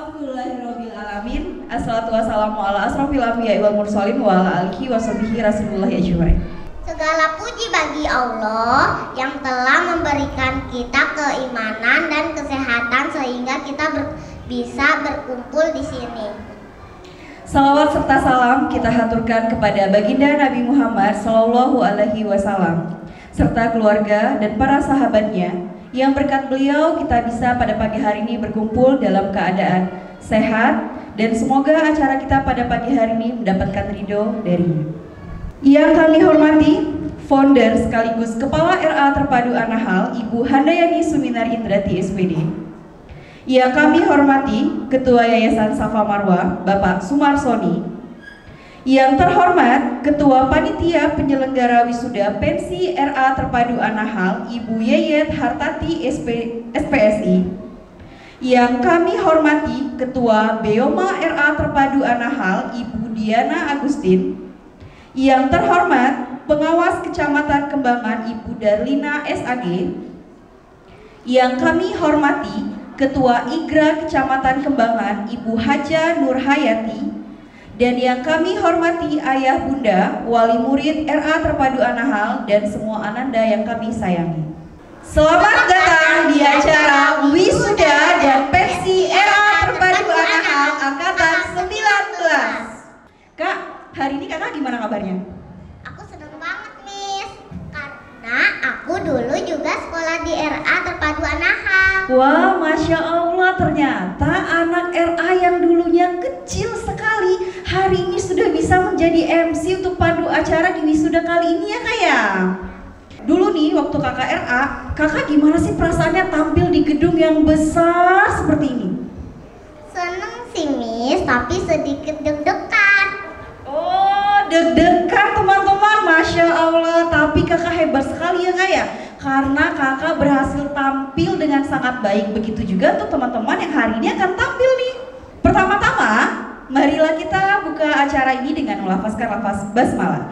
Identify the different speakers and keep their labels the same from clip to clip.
Speaker 1: Alhamdulillahirrabbilalamin. Assalatu wassalamu ala asrofil anbiya'i wal mursalin wa ala alihi wa sahbihi rasulillahi ajma'in.
Speaker 2: Segala puji bagi Allah yang telah memberikan kita keimanan dan kesehatan sehingga kita bisa berkumpul di sini.
Speaker 1: Salawat serta salam kita haturkan kepada baginda Nabi Muhammad Sallallahu Alaihi Wasallam serta keluarga dan para sahabatnya yang berkat beliau kita bisa pada pagi hari ini berkumpul dalam keadaan sehat dan semoga acara kita pada pagi hari ini mendapatkan ridho darinya. Yang kami hormati founder sekaligus Kepala RA Terpadu Anahal Ibu Handayani Suminar Indrati SPD. Yang kami hormati Ketua Yayasan Safa Marwah Bapak Sumarsoni. Yang terhormat Ketua Panitia Penyelenggara Wisuda Pensi RA Terpadu Anahal Ibu Yeyet Hartati SPSI. Yang kami hormati Ketua Beoma RA Terpadu Anahal Ibu Diana Agustin. Yang terhormat Pengawas Kecamatan Kembangan Ibu Darlina SAG. Yang kami hormati Ketua IGRA Kecamatan Kembangan Ibu Haja Nurhayati. Dan yang kami hormati ayah bunda, wali murid RA Terpadu Anahal dan semua ananda yang kami sayangi. Selamat datang di acara Wisuda dan Pensi RA Terpadu Anahal Angkatan 19. Kak, hari ini kakak gimana kabarnya?
Speaker 2: Aku seneng banget, Miss, karena aku dulu juga sekolah di RA Terpadu Anahal.
Speaker 1: Wah, Masya Allah, ternyata anak RA yang dulunya kecil sekali hari ini sudah bisa menjadi MC untuk pandu acara di wisuda kali ini ya kak ya. Dulu nih waktu kakak RA, kakak gimana sih perasaannya tampil di gedung yang besar seperti ini?
Speaker 2: Seneng sih, Miss, tapi sedikit deg-degan.
Speaker 1: Oh, deg-degan teman-teman, Masya Allah. Tapi kakak hebat sekali ya kak ya, karena kakak berhasil tampil dengan sangat baik. Begitu juga untuk teman-teman yang hari ini akan tampil nih. Pertama-tama, marilah kita buka acara ini dengan melafazkan lafaz basmalah.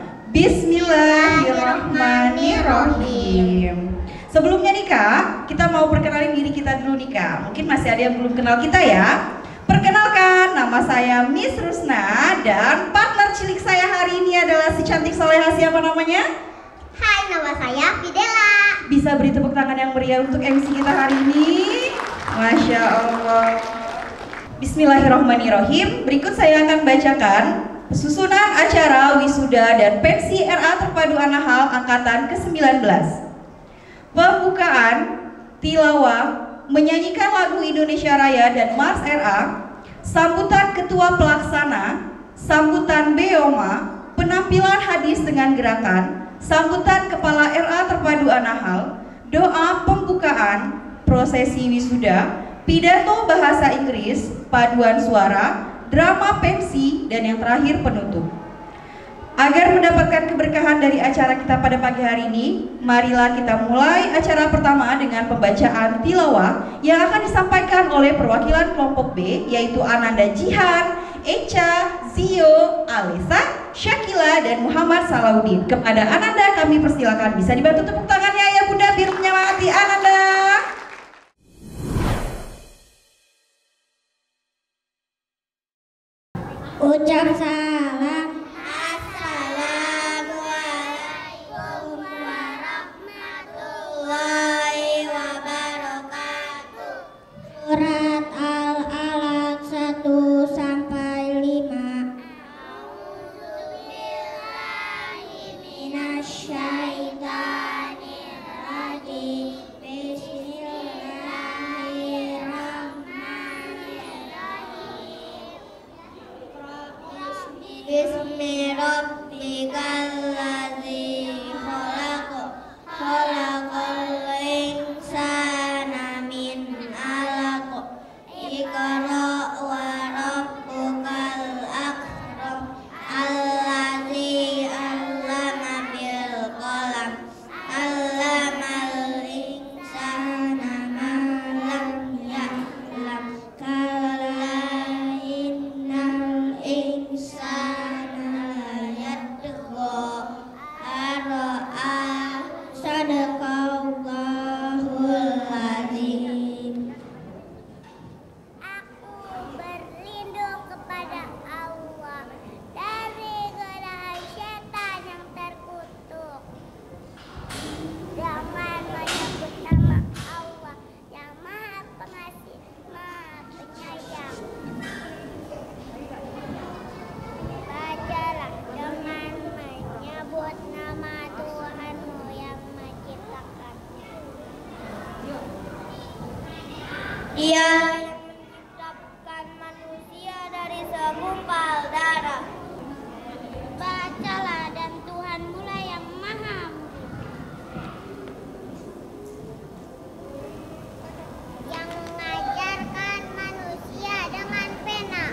Speaker 1: Bismillahirrahmanirrahim. Sebelumnya nih kak, kita mau perkenalin diri kita dulu nih kak. Mungkin masih ada yang belum kenal kita ya. Perkenalkan, nama saya Miss Rusna dan partner cilik saya hari ini adalah si cantik soleha, siapa namanya?
Speaker 2: Hai, nama saya Fidela.
Speaker 1: Bisa beri tepuk tangan yang meriah untuk MC kita hari ini. Masya Allah. Bismillahirrahmanirrahim. Berikut saya akan bacakan susunan acara wisuda dan pensi RA Terpadu Anahal Angkatan ke-19. Pembukaan, tilawah, menyanyikan lagu Indonesia Raya dan Mars RA, sambutan Ketua Pelaksana, sambutan Beoma, penampilan hadis dengan gerakan, sambutan Kepala RA Terpadu Anahal, doa pembukaan, prosesi wisuda, pidato bahasa Inggris, paduan suara, drama pensi, dan yang terakhir penutup. Agar mendapatkan keberkahan dari acara kita pada pagi hari ini, marilah kita mulai acara pertama dengan pembacaan tilawah yang akan disampaikan oleh perwakilan kelompok B, yaitu Ananda Jihan, Echa, Zio, Alisa, Syakila, dan Muhammad Salahuddin. Kepada Ananda kami persilakan, bisa dibantu tepuk tangannya ya bunda biar menyemangati Ananda.
Speaker 2: Ucap salam. Assalamualaikum warahmatullahi wabarakatuh. Surat Al-Alaq 1 sampai 5. A'udzubillahi minasyaitonirrajim. Bismi rabbikal ladzi khalaq, khalaqal insana min 'alaq, Dia yang menciptakan manusia dari segumpal darah. Bacalah dan Tuhan mulai yang maha yang mengajarkan manusia dengan pena.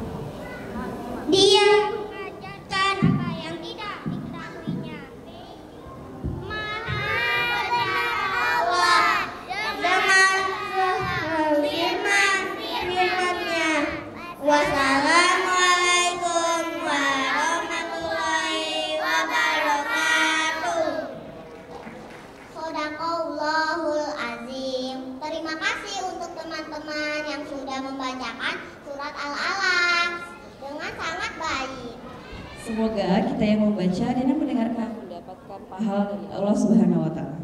Speaker 2: Dia mengajarkan apa yang tidak diketahuinya. Maha benar Allah dengan firman-Nya. Wassalamualaikum warahmatullahi wabarakatuh. Shadaqallahul azim. Terima kasih untuk teman-teman yang sudah membacakan surat Al-Alaq dengan sangat baik.
Speaker 1: Semoga kita yang membaca dan yang mendengarkan mendapatkan pahala dari Allah Subhanahu wa taala.